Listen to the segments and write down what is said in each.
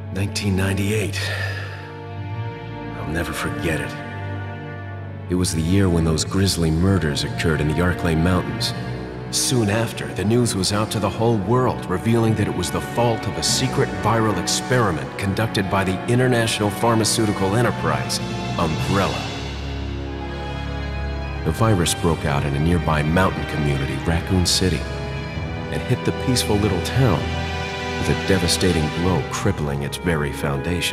1998. I'll never forget it. It was the year when those grisly murders occurred in the Arklay Mountains. Soon after, the news was out to the whole world, revealing that it was the fault of a secret viral experiment conducted by the international pharmaceutical enterprise, Umbrella. The virus broke out in a nearby mountain community, Raccoon City, and hit the peaceful little town with a devastating blow crippling its very foundation.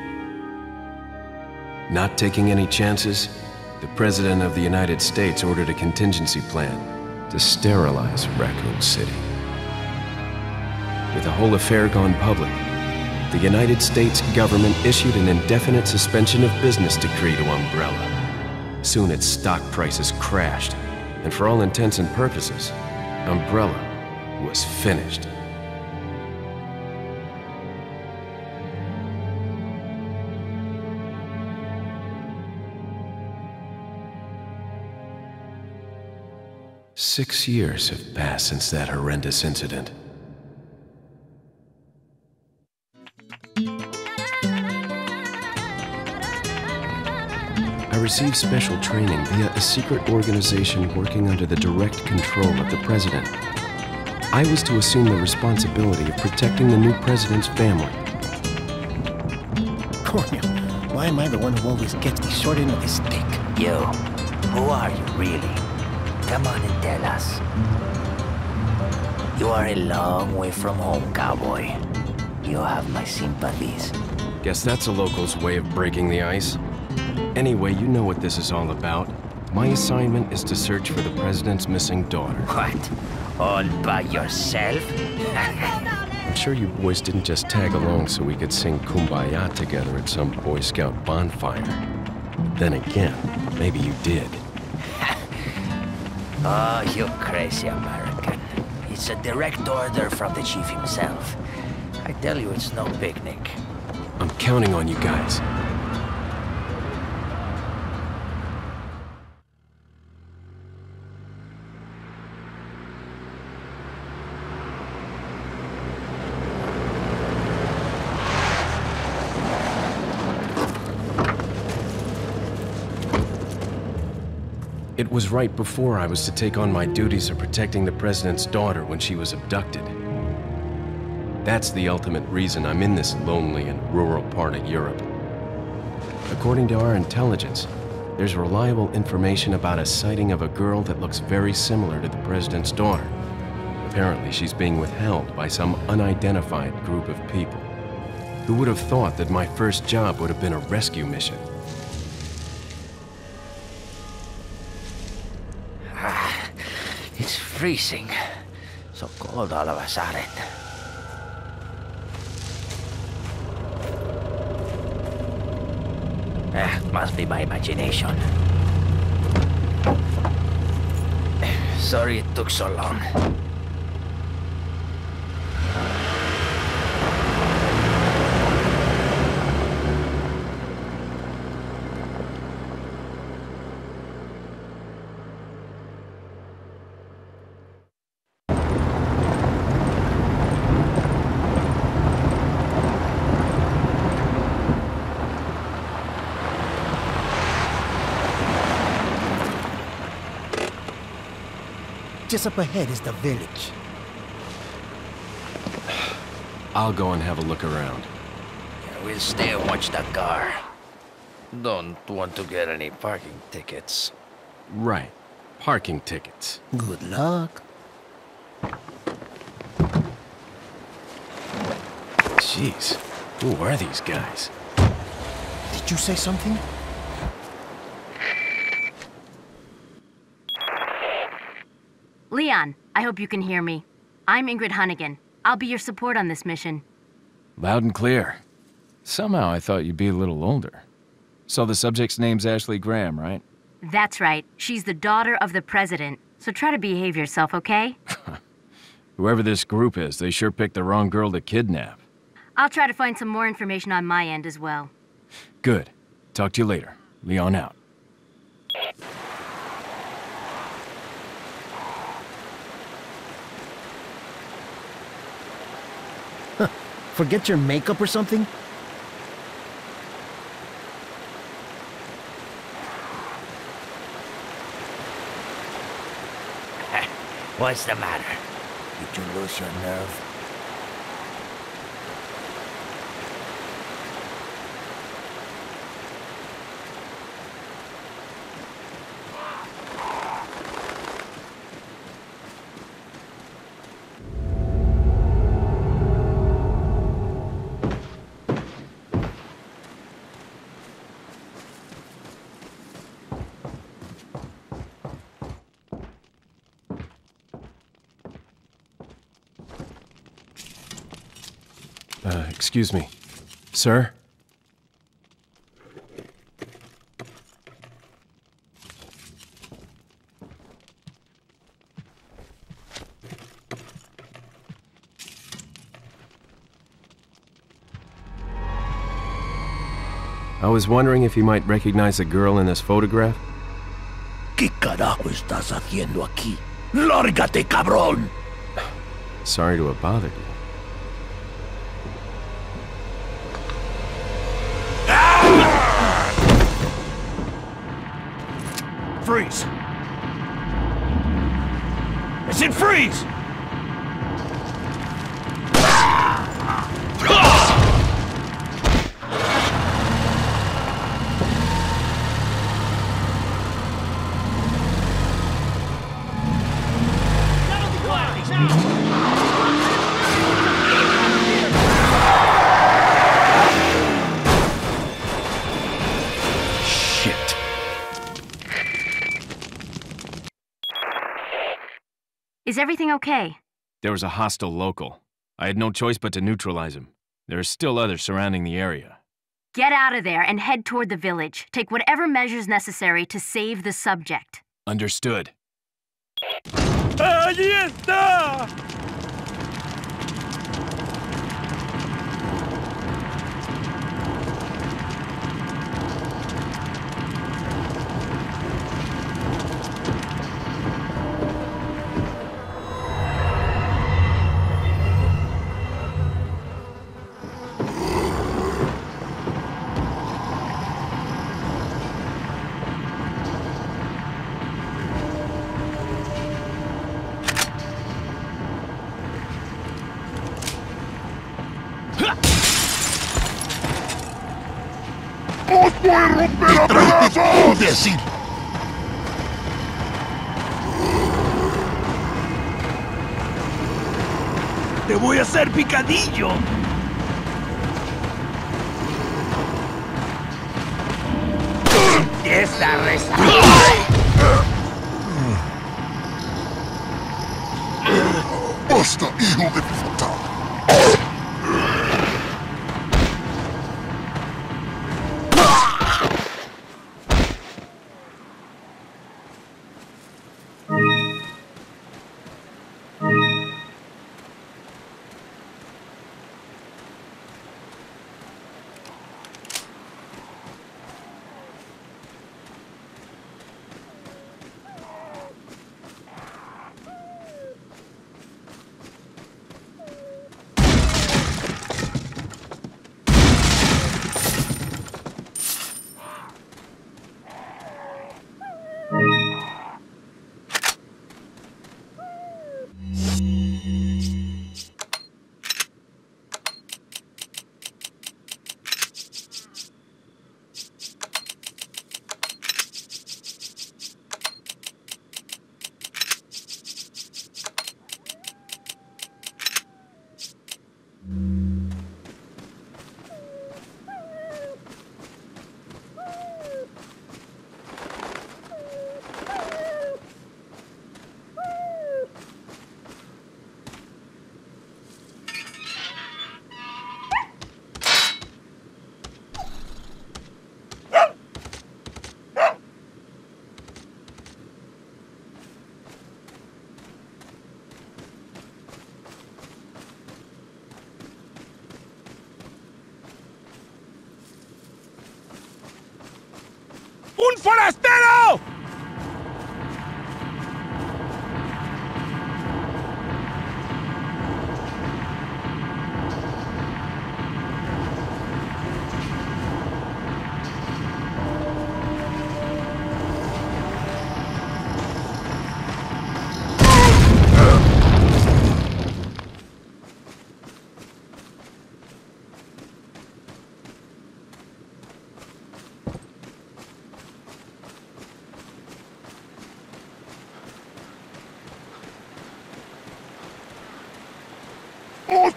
Not taking any chances, the President of the United States ordered a contingency plan to sterilize Raccoon City. With the whole affair gone public, the United States government issued an indefinite suspension of business decree to Umbrella. Soon its stock prices crashed, and for all intents and purposes, Umbrella was finished. Six years have passed since that horrendous incident. I received special training via a secret organization working under the direct control of the president. I was to assume the responsibility of protecting the new president's family. Cornel, why am I the one who always gets the short end of the stick? You, who are you really? Come on and tell us. You are a long way from home, cowboy. You have my sympathies. Guess that's a local's way of breaking the ice. Anyway, you know what this is all about. My assignment is to search for the president's missing daughter. What? All by yourself? I'm sure you boys didn't just tag along so we could sing Kumbaya together at some Boy Scout bonfire. But then again, maybe you did. Oh, you crazy American. It's a direct order from the chief himself. I tell you, it's no picnic. I'm counting on you guys. It was right before I was to take on my duties of protecting the president's daughter when she was abducted. That's the ultimate reason I'm in this lonely and rural part of Europe. According to our intelligence, there's reliable information about a sighting of a girl that looks very similar to the president's daughter. Apparently, she's being withheld by some unidentified group of people. Who would have thought that my first job would have been a rescue mission? It's freezing. So cold all of a sudden. Must be my imagination. Sorry it took so long. Just up ahead is the village. I'll go and have a look around. Yeah, we'll stay and watch that car. Don't want to get any parking tickets. Right. Parking tickets. Good luck. Jeez. Who are these guys? Did you say something? Leon, I hope you can hear me. I'm Ingrid Hunnigan. I'll be your support on this mission. Loud and clear. Somehow I thought you'd be a little older. So the subject's name's Ashley Graham, right? That's right. She's the daughter of the president. So try to behave yourself, okay? Whoever this group is, they sure picked the wrong girl to kidnap. I'll try to find some more information on my end as well. Good. Talk to you later. Leon out. Forget your makeup or something? What's the matter? Did you lose your nerve? Excuse me. Sir? I was wondering if you might recognize the girl in this photograph? ¿Qué carajo estás haciendo aquí? ¡Lárgate, cabrón! Sorry to have bothered you. Freeze! I said freeze! Is everything okay? There was a hostile local. I had no choice but to neutralize him. There are still others surrounding the area. Get out of there and head toward the village. Take whatever measures necessary to save the subject. Understood. ¡Allí está! ¡Os voy a romper a pedazos! ¡Imbécil! ¡Te voy a hacer picadillo! ¡Esta reza! ¡Basta, hijo de puta! ¡Un forastero!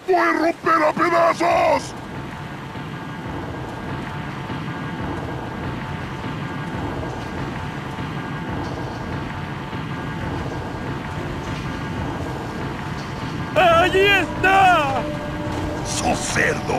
voy a romper a pedazos! ¡Allí está! ¡Sos cerdo!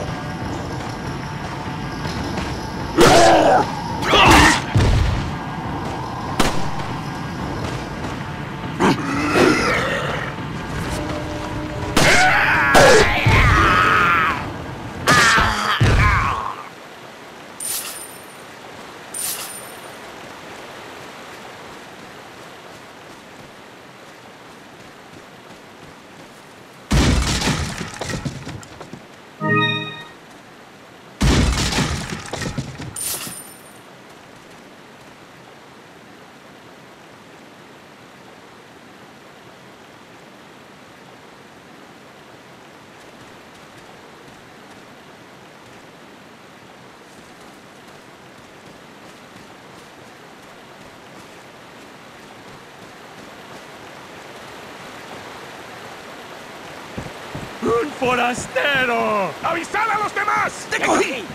¡Un forastero! ¡Avisad a los demás! ¡Te cogí!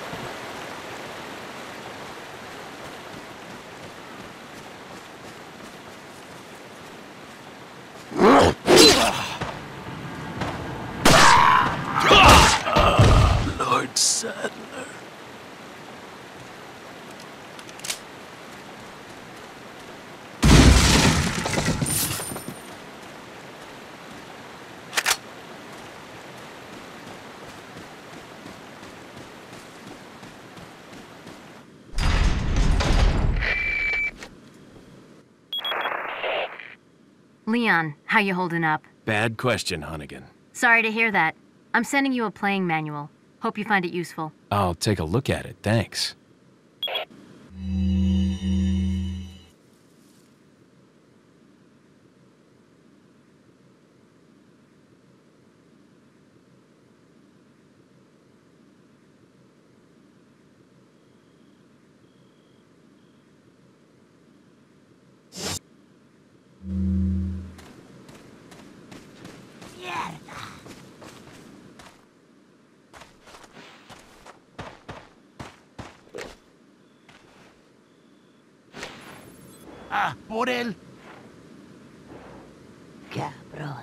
Lord Sadler. Leon, how you holding up? Bad question, Hunnigan. Sorry to hear that. I'm sending you a playing manual. Hope you find it useful. I'll take a look at it, thanks. ¡Ah, por él! Cabrón.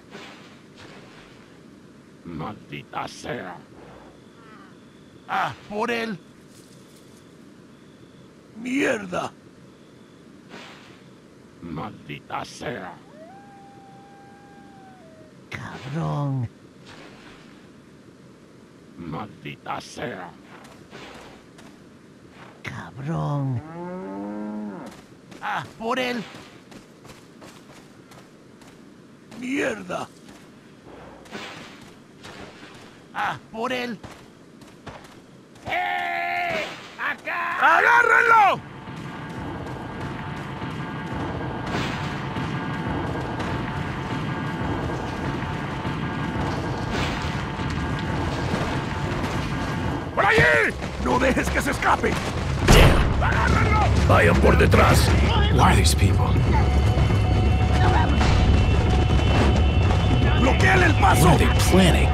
¡Maldita sea! ¡Ah, por él! ¡Mierda! ¡Maldita sea! Cabrón. ¡Maldita sea! Cabrón. ¡Ah, por él! ¡Mierda! ¡Ah, por él! ¡Agárrenlo! ¡Por allí! ¡No dejes que se escape! Vayan por detrás. Why are these people? ¡Bloqueale el paso! What are they planning?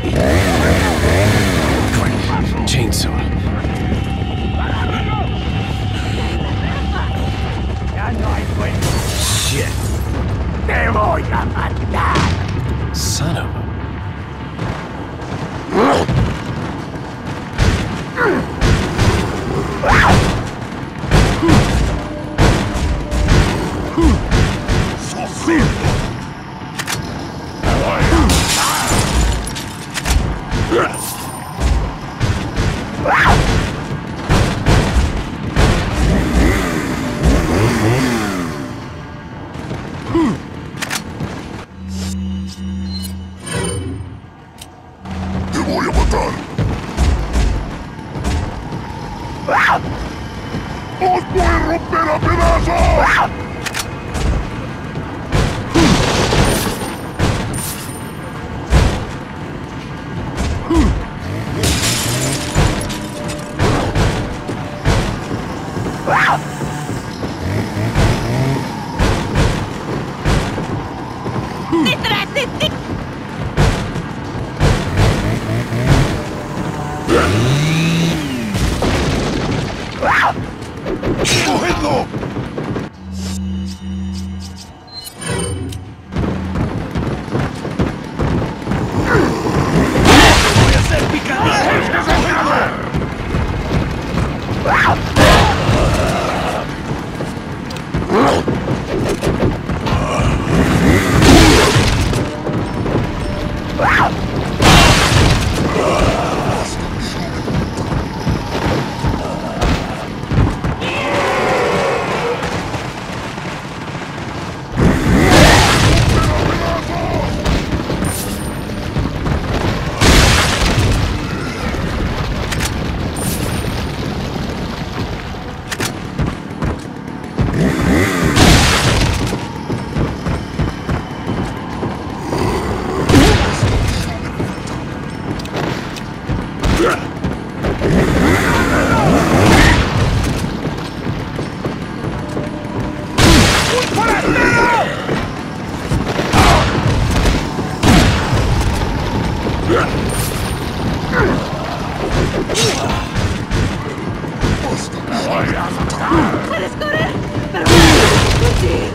Chainsaw. Shit. ¡Te voy a matar! Son of a... ¡Sos cerdo! ¡Te voy a matar! ¡Os voy a romper a pedazos! ¡Puedes correr! ¡Pero ¡Lucy!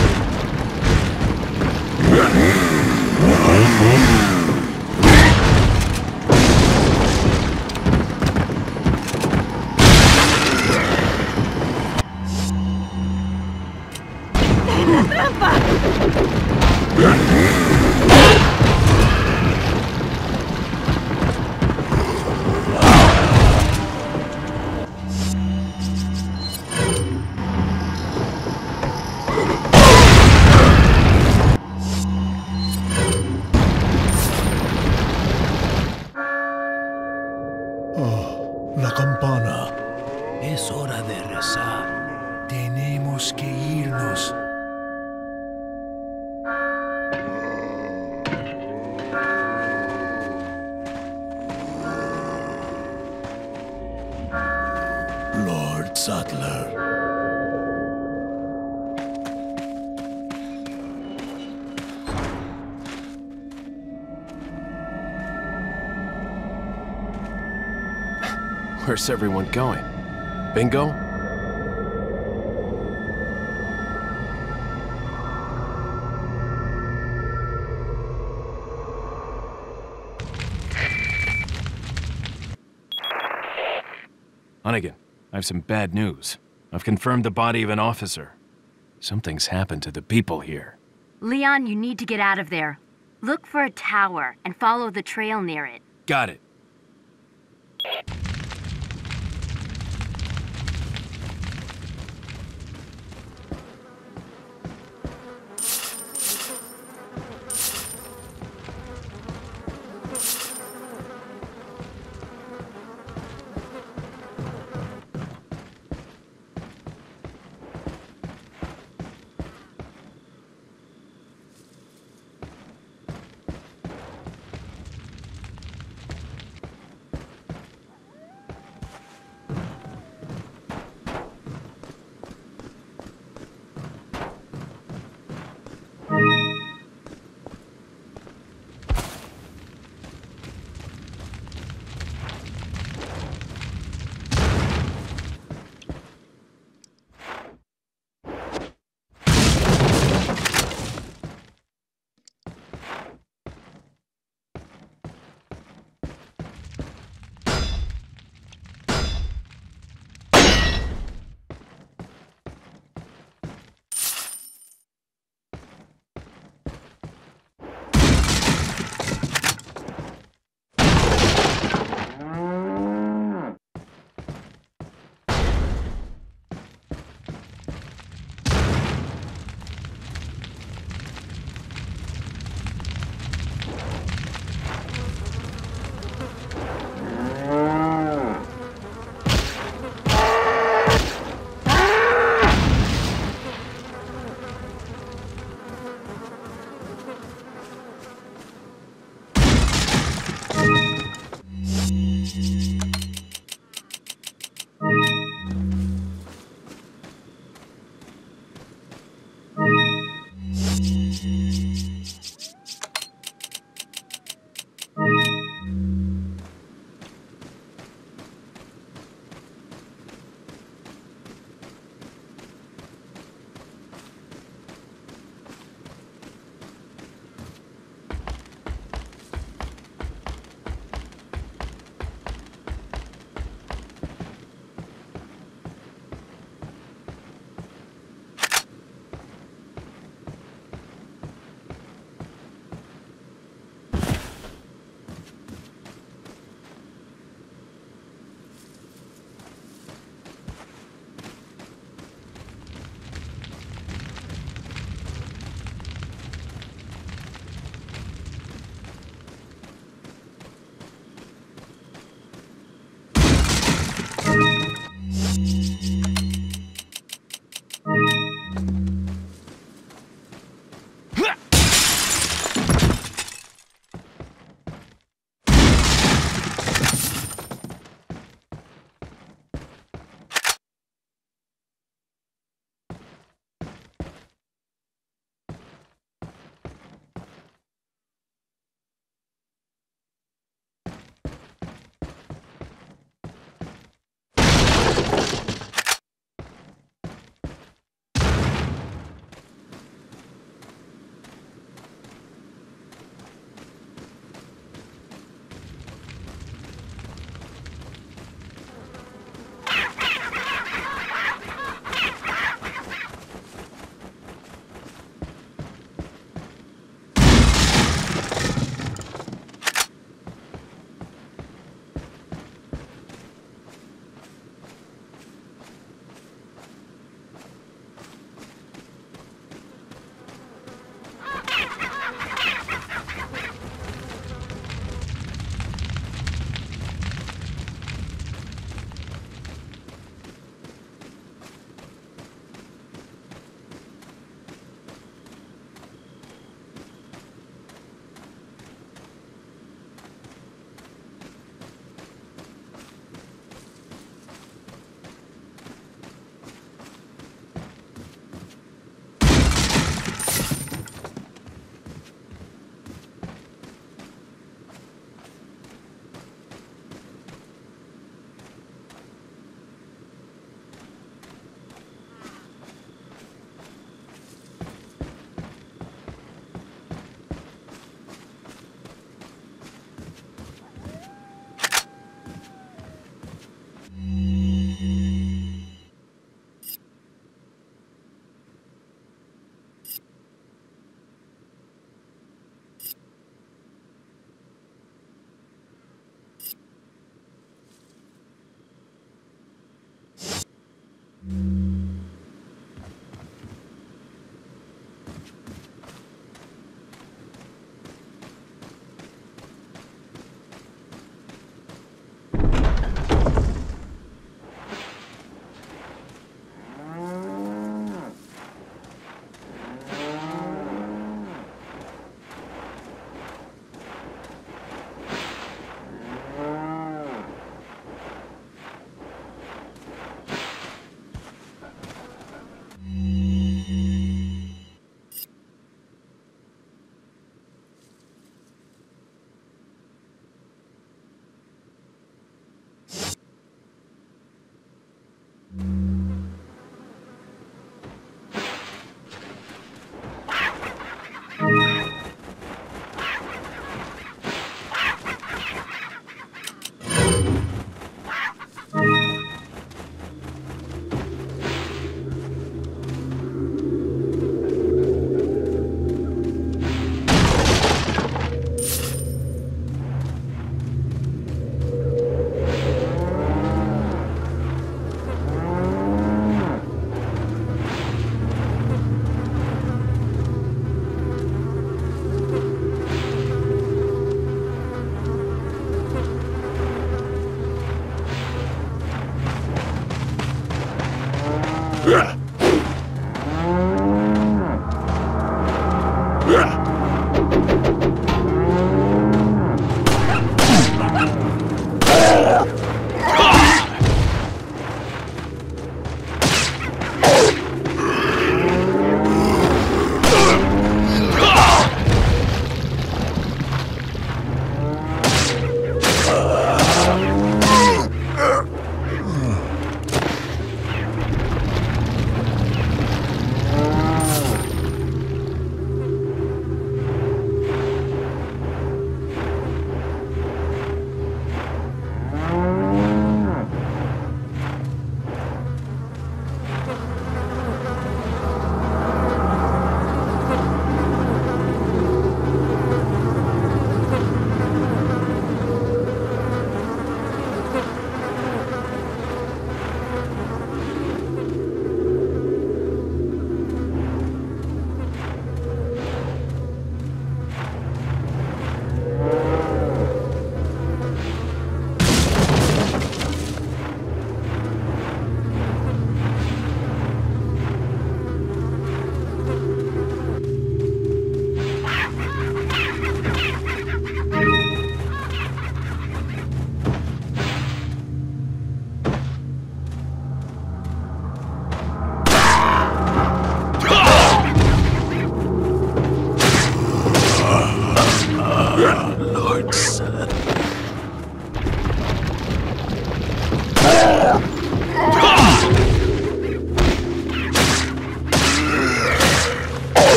La campana. Es hora de rezar. Tenemos que irnos. Lord Sattler. Where's everyone going? Bingo? Hunnigan, I have some bad news. I've confirmed the body of an officer. Something's happened to the people here. Leon, you need to get out of there. Look for a tower and follow the trail near it. Got it.